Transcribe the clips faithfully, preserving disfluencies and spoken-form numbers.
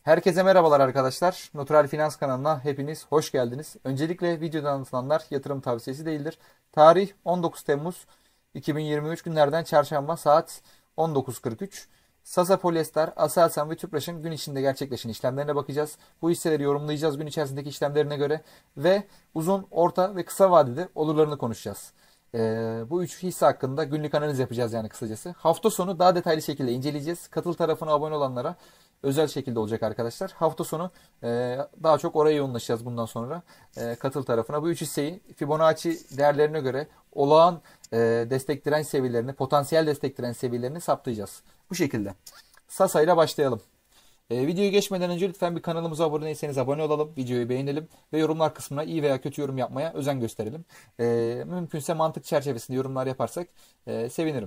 Herkese merhabalar arkadaşlar. Natural Finans kanalına hepiniz hoş geldiniz. Öncelikle videoda anlatılanlar yatırım tavsiyesi değildir. Tarih on dokuz Temmuz iki bin yirmi üç günlerden çarşamba saat on dokuz kırk üç. Sasa Polyester, Aselsan ve Tüpraş'ın gün içinde gerçekleşen işlemlerine bakacağız. Bu hisseleri yorumlayacağız gün içerisindeki işlemlerine göre ve uzun, orta ve kısa vadede olurlarını konuşacağız. Ee, bu üç hisse hakkında günlük analiz yapacağız yani kısacası. Hafta sonu daha detaylı şekilde inceleyeceğiz. Katıl tarafına abone olanlara özel şekilde olacak arkadaşlar. Hafta sonu e, daha çok oraya yoğunlaşacağız bundan sonra. E, katıl tarafına. Bu üç hisseyi Fibonacci değerlerine göre olağan e, destek direnç seviyelerini, potansiyel destek direnç seviyelerini saptayacağız. Bu şekilde. Sasa ile başlayalım. E, videoyu geçmeden önce lütfen bir kanalımıza abone değilseniz abone olalım, videoyu beğenelim ve yorumlar kısmına iyi veya kötü yorum yapmaya özen gösterelim. E, mümkünse mantık çerçevesinde yorumlar yaparsak e, sevinirim.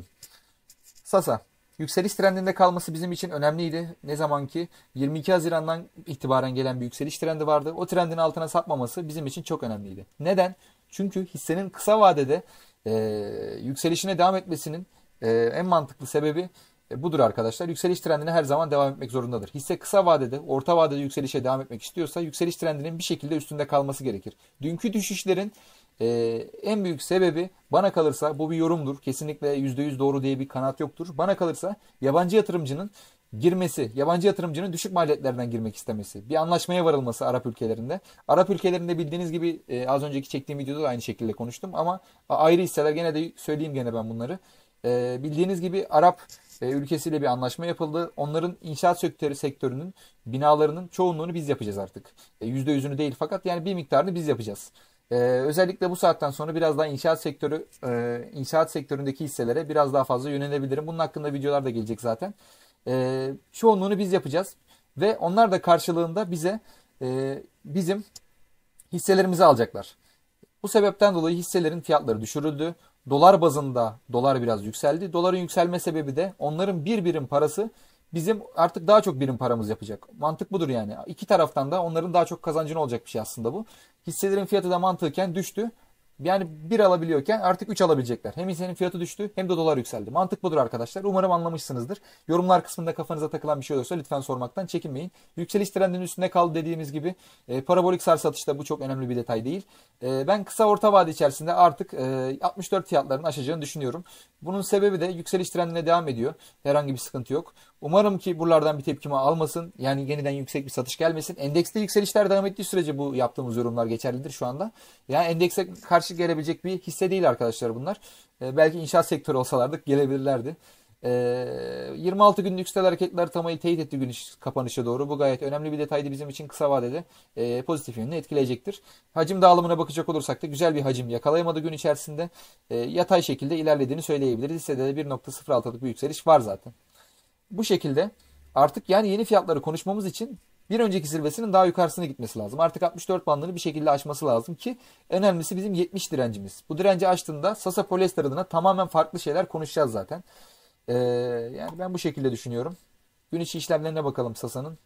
Sasa. Yükseliş trendinde kalması bizim için önemliydi. Ne zaman ki yirmi iki Haziran'dan itibaren gelen bir yükseliş trendi vardı. O trendin altına sapmaması bizim için çok önemliydi. Neden? Çünkü hissenin kısa vadede e, yükselişine devam etmesinin e, en mantıklı sebebi e, budur arkadaşlar. Yükseliş trendine her zaman devam etmek zorundadır. Hisse kısa vadede, orta vadede yükselişe devam etmek istiyorsa yükseliş trendinin bir şekilde üstünde kalması gerekir. Dünkü düşüşlerin Ee, en büyük sebebi bana kalırsa bu bir yorumdur. Kesinlikle yüzde yüz doğru diye bir kanaat yoktur. Bana kalırsa yabancı yatırımcının girmesi, yabancı yatırımcının düşük maliyetlerden girmek istemesi, bir anlaşmaya varılması Arap ülkelerinde. Arap ülkelerinde bildiğiniz gibi e, az önceki çektiğim videoda da aynı şekilde konuştum ama ayrı hisseler gene de söyleyeyim gene ben bunları. E, bildiğiniz gibi Arap e, ülkesiyle bir anlaşma yapıldı. Onların inşaat sektörü sektörünün binalarının çoğunluğunu biz yapacağız artık. E, yüzde yüzünü değil fakat yani bir miktarını biz yapacağız. Ee, özellikle bu saatten sonra biraz daha inşaat sektörü, e, inşaat sektöründeki hisselere biraz daha fazla yönelebilirim. Bunun hakkında videolar da gelecek zaten. Ee, çoğunluğunu biz yapacağız ve onlar da karşılığında bize e, bizim hisselerimizi alacaklar. Bu sebepten dolayı hisselerin fiyatları düşürüldü. Dolar bazında dolar biraz yükseldi. Doların yükselme sebebi de onların bir birim parası bizim artık daha çok birim paramız yapacak. Mantık budur yani. İki taraftan da onların daha çok kazancını olacak bir şey aslında bu. Hisselerin fiyatı da mantıken düştü. Yani bir alabiliyorken artık üç alabilecekler. Hem hissenin fiyatı düştü hem de dolar yükseldi. Mantık budur arkadaşlar. Umarım anlamışsınızdır. Yorumlar kısmında kafanıza takılan bir şey olursa lütfen sormaktan çekinmeyin. Yükseliş trendinin üstünde kaldı dediğimiz gibi e, parabolik sar satışta bu çok önemli bir detay değil. E, ben kısa orta vade içerisinde artık e, altmış dört fiyatlarını aşacağını düşünüyorum. Bunun sebebi de yükseliş trendine devam ediyor. Herhangi bir sıkıntı yok. Umarım ki buralardan bir tepkime almasın. Yani yeniden yüksek bir satış gelmesin. Endekste yükselişler devam ettiği sürece bu yaptığımız yorumlar geçerlidir şu anda. Yani endekse karşı gelebilecek bir hisse değil arkadaşlar bunlar. E, belki inşaat sektörü olsalardı gelebilirlerdi. E, yirmi altı günlük yüksel hareketli haritamayı teyit etti gün kapanışa doğru. Bu gayet önemli bir detaydı bizim için kısa vadede. E, pozitif yönünü etkileyecektir. Hacim dağılımına bakacak olursak da güzel bir hacim yakalayamadı gün içerisinde. E, yatay şekilde ilerlediğini söyleyebiliriz. Hissede de bir nokta sıfır altılık bir yükseliş var zaten. Bu şekilde artık yani yeni fiyatları konuşmamız için bir önceki zirvesinin daha yukarısına gitmesi lazım. Artık altmış dört bandını bir şekilde aşması lazım ki en önemlisi bizim yetmiş direncimiz. Bu direnci aştığında Sasa Polyester adına tamamen farklı şeyler konuşacağız zaten. Ee, yani ben bu şekilde düşünüyorum. Gün içi işlemlerine bakalım Sasa'nın.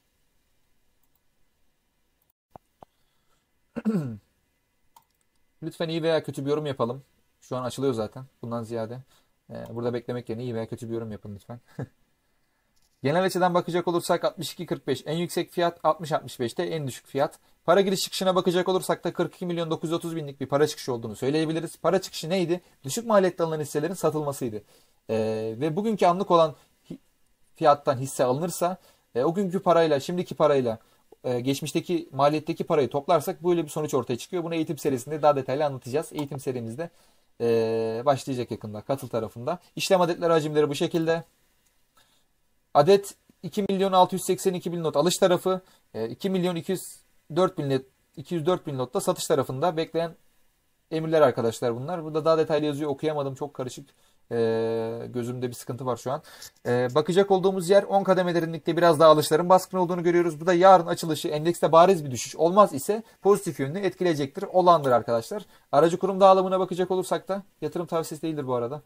Lütfen iyi veya kötü bir yorum yapalım. Şu an açılıyor zaten. Bundan ziyade. Ee, burada beklemek yerine iyi veya kötü bir yorum yapın lütfen. Genel açıdan bakacak olursak altmış iki kırk beş en yüksek fiyat, altmış altmış beşte en düşük fiyat. Para giriş çıkışına bakacak olursak da kırk iki milyon dokuz yüz otuz binlik bir para çıkışı olduğunu söyleyebiliriz. Para çıkışı neydi? Düşük maliyetli alınan hisselerin satılmasıydı. Ee, ve bugünkü anlık olan fiyattan hisse alınırsa e, o günkü parayla şimdiki parayla e, geçmişteki maliyetteki parayı toplarsak böyle bir sonuç ortaya çıkıyor. Bunu eğitim serisinde daha detaylı anlatacağız. Eğitim serimizde e, başlayacak yakında katıl tarafında. İşlem adetleri hacimleri bu şekilde. Adet iki milyon altı yüz seksen iki bin not alış tarafı, iki milyon iki yüz dört bin net, iki yüz dört bin notta satış tarafında bekleyen emirler arkadaşlar bunlar. Burada daha detaylı yazıyor, okuyamadım, çok karışık. Ee, gözümde bir sıkıntı var şu an. Ee, bakacak olduğumuz yer on kademe derinlikte biraz daha alışların baskın olduğunu görüyoruz. Bu da yarın açılışı endekste bariz bir düşüş olmaz ise pozitif yönünü etkileyecektir. Olandır arkadaşlar. Aracı kurum dağılımına bakacak olursak da yatırım tavsiyesi değildir bu arada.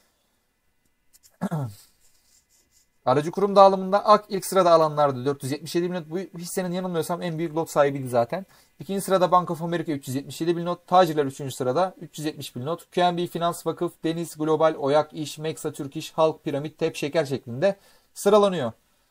Aracı kurum dağılımında A K ilk sırada alanlardı. dört yüz yetmiş yedi bin not. Bu hissenin yanılmıyorsam en büyük lot sahibiydi zaten. İkinci sırada Bank of America üç yüz yetmiş yedi bin not. Tacirler üçüncü sırada üç yüz yetmiş bin not. Q N B Finans Vakıf, Deniz Global, Oyak İş, Meksa Türk İş, Halk Piramit, Tep Şeker şeklinde sıralanıyor.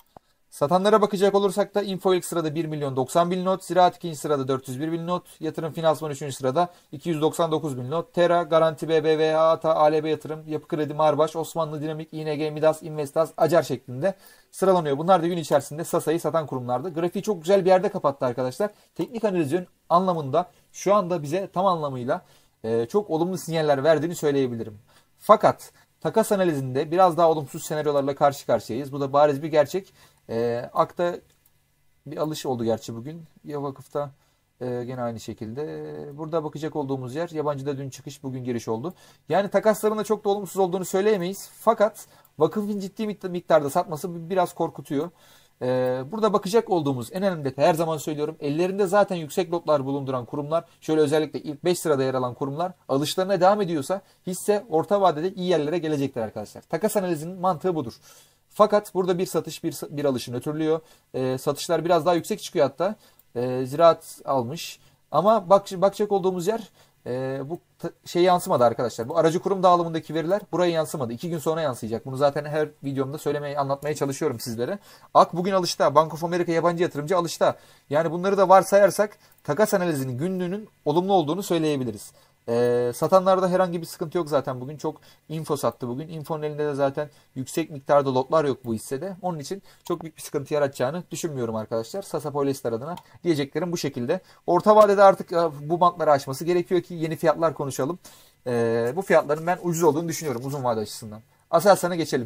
Satanlara bakacak olursak da Info ilk sırada bir milyon doksan bin not, Ziraat ikinci sırada dört yüz bir bin not, Yatırım Finansman üçüncü sırada iki yüz doksan dokuz bin not, Tera, Garanti, B B V A, Ata, A L B Yatırım, Yapı Kredi, Marbaş, Osmanlı Dinamik, İ N G, Midas, Investas, Acar şeklinde sıralanıyor. Bunlar da gün içerisinde Sasa'yı satan kurumlardı. Grafiği çok güzel bir yerde kapattı arkadaşlar. Teknik analizin anlamında şu anda bize tam anlamıyla e, çok olumlu sinyaller verdiğini söyleyebilirim. Fakat takas analizinde biraz daha olumsuz senaryolarla karşı karşıyayız. Bu da bariz bir gerçek. E, Akta bir alış oldu gerçi bugün. Ya vakıfta e, gene aynı şekilde. Burada bakacak olduğumuz yer yabancıda dün çıkış bugün giriş oldu. Yani takasların da çok da olumsuz olduğunu söyleyemeyiz. Fakat vakıfın ciddi miktarda satması biraz korkutuyor. Ee, burada bakacak olduğumuz en önemli detay, her zaman söylüyorum, ellerinde zaten yüksek lotlar bulunduran kurumlar, şöyle özellikle ilk beş sırada yer alan kurumlar alışlarına devam ediyorsa hisse orta vadede iyi yerlere gelecektir arkadaşlar. Takas analizinin mantığı budur. Fakat burada bir satış bir, bir alışın nötrlüyor. Ee, satışlar biraz daha yüksek çıkıyor hatta. Ee, Ziraat almış. Ama bak, bakacak olduğumuz yer e, bu şey yansımadı arkadaşlar. Bu aracı kurum dağılımındaki veriler buraya yansımadı. İki gün sonra yansıyacak. Bunu zaten her videomda söylemeye, anlatmaya çalışıyorum sizlere. Ak bugün alışta. Bank of America yabancı yatırımcı alışta. Yani bunları da varsayarsak takas analizinin günlüğünün olumlu olduğunu söyleyebiliriz. Ee, satanlarda herhangi bir sıkıntı yok zaten bugün. Çok info sattı bugün. Info'nun elinde de zaten yüksek miktarda lotlar yok bu hissede. Onun için çok büyük bir sıkıntı yaratacağını düşünmüyorum arkadaşlar. Sasa Polyester adına diyeceklerim bu şekilde. Orta vadede artık bu bantları aşması gerekiyor ki yeni fiyatlar konuşalım. Ee, bu fiyatların ben ucuz olduğunu düşünüyorum uzun vade açısından. Aselsan'a geçelim.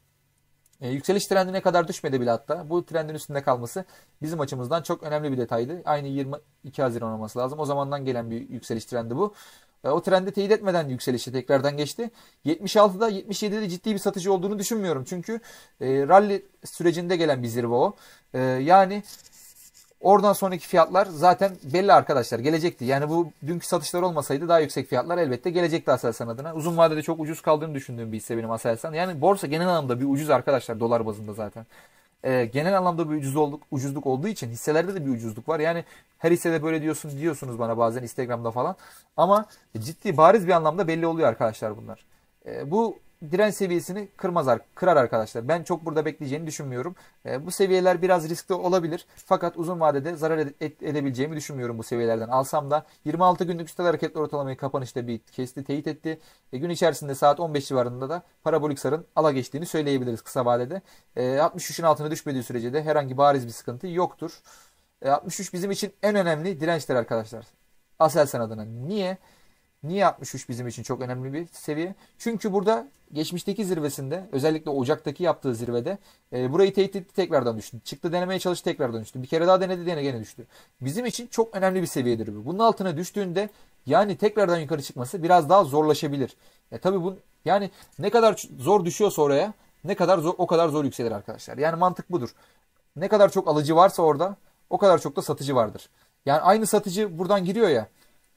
Ee, yükseliş trendine kadar düşmedi bile hatta. Bu trendin üstünde kalması bizim açımızdan çok önemli bir detaydı. Aynı yirmi iki Haziran olması lazım. O zamandan gelen bir yükseliş trendi bu. O trendi teyit etmeden yükselişe tekrardan geçti. yetmiş altıda yetmiş yedide ciddi bir satıcı olduğunu düşünmüyorum. Çünkü e, rally sürecinde gelen bir zirve o. E, yani oradan sonraki fiyatlar zaten belli arkadaşlar. Gelecekti. Yani bu dünkü satışlar olmasaydı daha yüksek fiyatlar elbette gelecekti Aselsan adına. Uzun vadede çok ucuz kaldığını düşündüğüm bir hisse benim Aselsan. Yani borsa genel anlamda bir ucuz arkadaşlar, dolar bazında zaten. E, genel anlamda bir ucuz olduk, ucuzluk olduğu için hisselerde de bir ucuzluk var. Yani her hissede böyle diyorsun diyorsunuz bana bazen Instagram'da falan. Ama ciddi bariz bir anlamda belli oluyor arkadaşlar bunlar. E, bu direnç seviyesini kırmaz, kırar arkadaşlar. Ben çok burada bekleyeceğini düşünmüyorum. E, bu seviyeler biraz riskli olabilir. Fakat uzun vadede zarar ed- ed- edebileceğimi düşünmüyorum bu seviyelerden. Alsam da yirmi altı günlük üstel hareketli ortalamayı kapanışta bir kesti, teyit etti. E, gün içerisinde saat on beş civarında da parabolik sarın ala geçtiğini söyleyebiliriz kısa vadede. E, altmış üçün altına düşmediği sürece de herhangi bariz bir sıkıntı yoktur. E, altmış üç bizim için en önemli dirençler arkadaşlar. Aselsan adına. Niye? Niye altmış üç bizim için çok önemli bir seviye? Çünkü burada geçmişteki zirvesinde, özellikle Ocak'taki yaptığı zirvede e, burayı teyit etti, tekrardan düştü. Çıktı, denemeye çalıştı, tekrardan düştü. Bir kere daha denedi, gene gene düştü. Bizim için çok önemli bir seviyedir bu. Bunun altına düştüğünde yani tekrardan yukarı çıkması biraz daha zorlaşabilir. E, tabii bu yani ne kadar zor düşüyorsa oraya, ne kadar zor, o kadar zor yükselir arkadaşlar. Yani mantık budur. Ne kadar çok alıcı varsa orada, o kadar çok da satıcı vardır. Yani aynı satıcı buradan giriyor ya.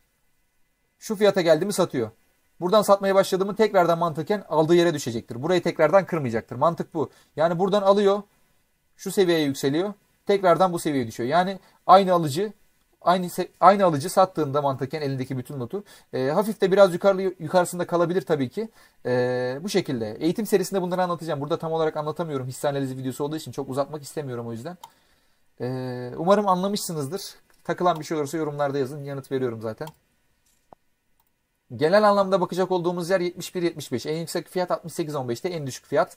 Şu fiyata geldi mi satıyor. Buradan satmaya başladı mı tekrardan mantıken aldığı yere düşecektir. Burayı tekrardan kırmayacaktır. Mantık bu. Yani buradan alıyor. Şu seviyeye yükseliyor. Tekrardan bu seviyeye düşüyor. Yani aynı alıcı aynı aynı alıcı sattığında mantıken elindeki bütün notu e, hafif de biraz yukarı, yukarısında kalabilir tabii ki. E, bu şekilde. Eğitim serisinde bunları anlatacağım. Burada tam olarak anlatamıyorum. Hisse analizi videosu olduğu için çok uzatmak istemiyorum o yüzden. E, umarım anlamışsınızdır. Takılan bir şey olursa yorumlarda yazın. Yanıt veriyorum zaten. Genel anlamda bakacak olduğumuz yer yetmiş bir yetmiş beş. En yüksek fiyat altmış sekiz on beşte, en düşük fiyat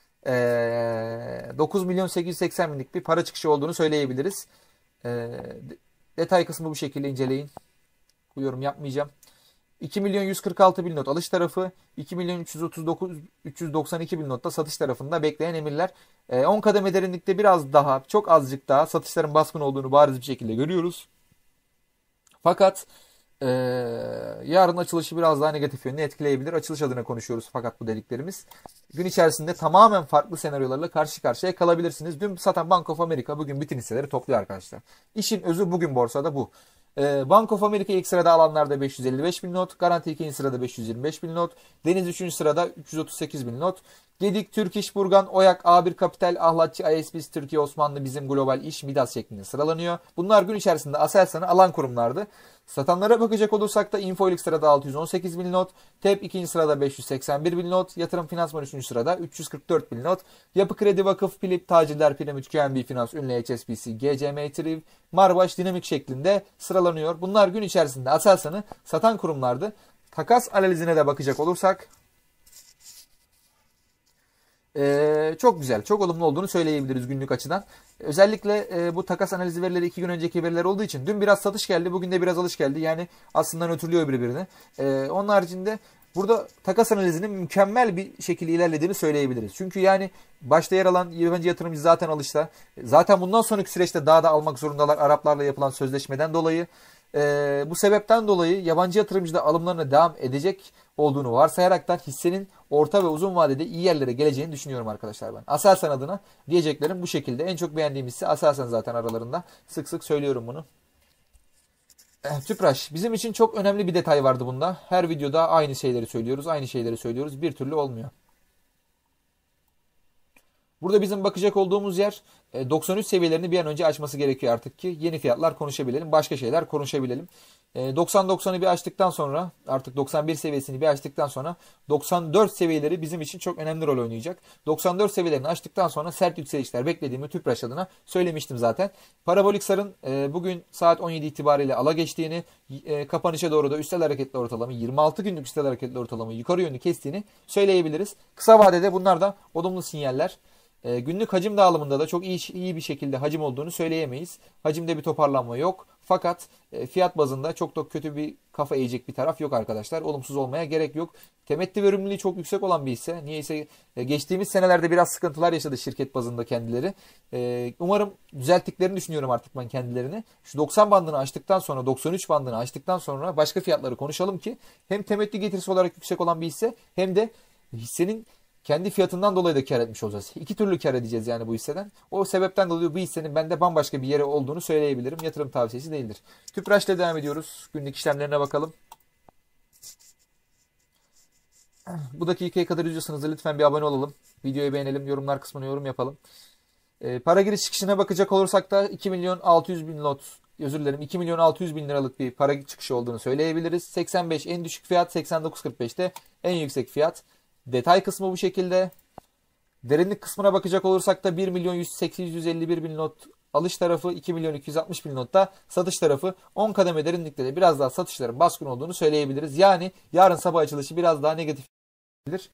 ee, dokuz milyon sekiz yüz seksen binlik bir para çıkışı olduğunu söyleyebiliriz. Ee, detay kısmı bu şekilde inceleyin. Bu yorum yapmayacağım. iki milyon yüz kırk altı bin not alış tarafı, iki milyon üç yüz otuz dokuz üç yüz doksan iki bin notta satış tarafında bekleyen emirler. Ee, on kademe derinlikte biraz daha, çok azıcık daha satışların baskın olduğunu bariz bir şekilde görüyoruz. Fakat Ee, yarın açılışı biraz daha negatif yönde etkileyebilir. Açılış adına konuşuyoruz fakat bu dediklerimiz. Gün içerisinde tamamen farklı senaryolarla karşı karşıya kalabilirsiniz. Dün satan Bank of America bugün bütün hisseleri topluyor arkadaşlar. İşin özü bugün borsada bu. Ee, Bank of America ilk sırada alanlarda beş yüz elli beş bin not. Garanti ikinci sırada beş yüz yirmi beş bin not. Deniz üçüncü sırada üç yüz otuz sekiz bin not. Gedik, Türk İş, Burgan, Oyak, A bir Kapital, Ahlatçı, I S B S, Türkiye, Osmanlı, Bizim, Global İş, Midas şeklinde sıralanıyor. Bunlar gün içerisinde Aselsan'ı alan kurumlardı. Satanlara bakacak olursak da Info ilk sırada altı yüz on sekiz bin not, T E P ikinci sırada beş yüz seksen bir bin not, Yatırım Finansman üçüncü sırada üç yüz kırk dört bin not, Yapı Kredi, Vakıf, Pilip, Tacirler, Piramit, Q N B Finans, Ünlü, H S B C, G C M, Triv, Marbaş, Dinamik şeklinde sıralanıyor. Bunlar gün içerisinde Aselsan'ı satan kurumlardı. Takas analizine de bakacak olursak Ee, çok güzel, çok olumlu olduğunu söyleyebiliriz günlük açıdan. Özellikle e, bu takas analizi verileri iki gün önceki veriler olduğu için dün biraz satış geldi, bugün de biraz alış geldi. Yani aslında nötrlüyor birbirini. Ee, onun haricinde burada takas analizinin mükemmel bir şekilde ilerlediğini söyleyebiliriz. Çünkü yani başta yer alan yabancı yatırımcı zaten alışta. Zaten bundan sonraki süreçte daha da almak zorundalar Araplarla yapılan sözleşmeden dolayı. Ee, bu sebepten dolayı yabancı yatırımcı da alımlarına devam edecek olduğunu varsayaraktan hissenin orta ve uzun vadede iyi yerlere geleceğini düşünüyorum arkadaşlar ben. Aselsan adına diyeceklerim bu şekilde. En çok beğendiğim hisse Aselsan zaten aralarında. Sık sık söylüyorum bunu. Eh, Tüpraş. Bizim için çok önemli bir detay vardı bunda. Her videoda aynı şeyleri söylüyoruz, aynı şeyleri söylüyoruz. Bir türlü olmuyor. Burada bizim bakacak olduğumuz yer doksan üç seviyelerini bir an önce açması gerekiyor artık ki yeni fiyatlar konuşabilelim, başka şeyler konuşabilelim. doksan doksanı bir açtıktan sonra artık doksan bir seviyesini bir açtıktan sonra doksan dört seviyeleri bizim için çok önemli rol oynayacak. doksan dört seviyelerini açtıktan sonra sert yükselişler beklediğimi Tüpraş adına söylemiştim zaten. Parabolik Sar'ın bugün saat on yedi itibariyle ala geçtiğini, kapanışa doğru da üstel hareketli ortalama yirmi altı günlük üstel hareketli ortalamayı yukarı yönlü kestiğini söyleyebiliriz. Kısa vadede bunlar da olumlu sinyaller. E, günlük hacim dağılımında da çok iyi, iyi bir şekilde hacim olduğunu söyleyemeyiz. Hacimde bir toparlanma yok. Fakat e, fiyat bazında çok da kötü bir kafa eğecek bir taraf yok arkadaşlar. Olumsuz olmaya gerek yok. Temettü verimliliği çok yüksek olan bir hisse. Niyeyse e, geçtiğimiz senelerde biraz sıkıntılar yaşadı şirket bazında kendileri. E, umarım düzelttiklerini düşünüyorum artık ben kendilerini. Şu doksan bandını açtıktan sonra, doksan üç bandını açtıktan sonra başka fiyatları konuşalım ki hem temettü getirisi olarak yüksek olan bir hisse hem de hissenin kendi fiyatından dolayı da kar etmiş olacağız. İki türlü kar edeceğiz yani bu hisseden. O sebepten dolayı bu hissenin bende bambaşka bir yere olduğunu söyleyebilirim. Yatırım tavsiyesi değildir. Tüpraş ile devam ediyoruz. Günlük işlemlerine bakalım. Bu dakikaya kadar izliyorsanız lütfen bir abone olalım. Videoyu beğenelim. Yorumlar kısmına yorum yapalım. E, para giriş çıkışına bakacak olursak da iki milyon altı yüz bin lot, özür dilerim iki milyon altı yüz bin liralık bir para çıkışı olduğunu söyleyebiliriz. seksen beş en düşük fiyat, seksen dokuz kırk beşte en yüksek fiyat. Detay kısmı bu şekilde. Derinlik kısmına bakacak olursak da bir milyon yüz sekiz yüz elli bir bin not alış tarafı, iki milyon iki yüz altmış bin notta satış tarafı. on kademe derinlikte de biraz daha satışların baskın olduğunu söyleyebiliriz. Yani yarın sabah açılışı biraz daha negatif olabilir.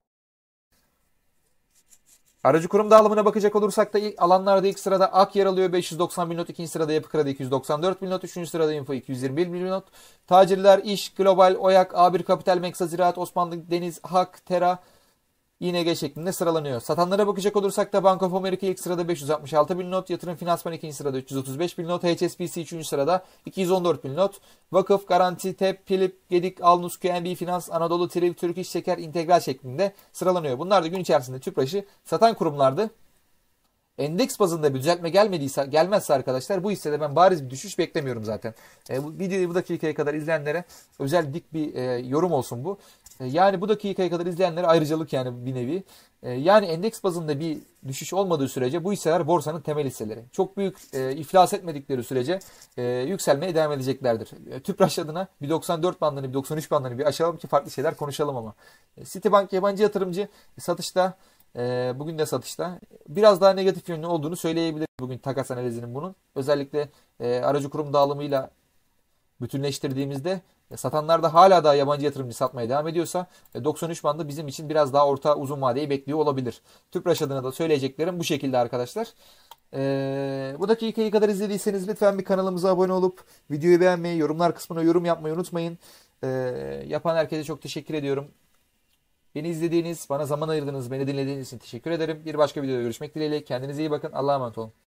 Aracı kurum dağılımına bakacak olursak da ilk alanlarda ilk sırada Ak yer alıyor beş yüz doksan bin not, ikinci sırada Yapı Kredi iki yüz doksan dört bin not, üçüncü sırada Info iki yüz yirmi bir bin not. Tacirler, İş, Global, Oyak, A bir Kapital, Meksa Ziraat, Osmanlı, Deniz, Hak, Tera, I N G şeklinde sıralanıyor. Satanlara bakacak olursak da Bank of America ilk sırada beş yüz altmış altı bin not, Yatırım Finansman ikinci sırada üç yüz otuz beş bin not, H S B C üçüncü sırada iki yüz on dört bin not, Vakıf, Garanti, T E P, Pilip, Gedik, Alnus, Q N B Finans, Anadolu, Triv, Türk İş, Şeker, İntegral şeklinde sıralanıyor. Bunlar da gün içerisinde Tüpraş'ı satan kurumlardı. Endeks bazında bir düzeltme gelmediyse, gelmezse arkadaşlar bu hissede ben bariz bir düşüş beklemiyorum zaten. E, bu videoyu bu dakikaya kadar izleyenlere özel dik bir e, yorum olsun bu. E, yani bu dakikaya kadar izleyenlere ayrıcalık yani bir nevi. E, yani endeks bazında bir düşüş olmadığı sürece bu hisseler borsanın temel hisseleri. Çok büyük e, iflas etmedikleri sürece e, yükselmeye devam edeceklerdir. E, Tüpraş adına bir doksan dört bandını bir doksan üç bandını bir aşalım ki farklı şeyler konuşalım ama. E, Citibank yabancı yatırımcı satışta. Bugün de satışta. Biraz daha negatif yönlü olduğunu söyleyebiliriz bugün takas analizinin bunun. Özellikle e, aracı kurum dağılımıyla bütünleştirdiğimizde e, satanlar da hala daha yabancı yatırımcı satmaya devam ediyorsa e, doksan üç bandı bizim için biraz daha orta uzun vadeyi bekliyor olabilir. Tüpraş adına da söyleyeceklerim bu şekilde arkadaşlar. E, bu dakikayı kadar izlediyseniz lütfen bir kanalımıza abone olup videoyu beğenmeyi, yorumlar kısmına yorum yapmayı unutmayın. E, yapan herkese çok teşekkür ediyorum. Beni izlediğiniz, bana zaman ayırdığınız, beni dinlediğiniz için teşekkür ederim. Bir başka videoda görüşmek dileğiyle. Kendinize iyi bakın. Allah'a emanet olun.